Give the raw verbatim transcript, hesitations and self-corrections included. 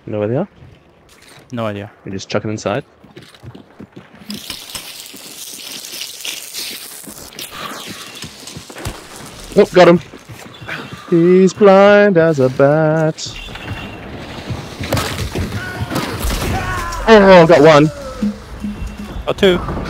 You know where they are? No idea. You just chuck them inside. Oh, got him. He's blind as a bat. Oh, got one. Oh, two.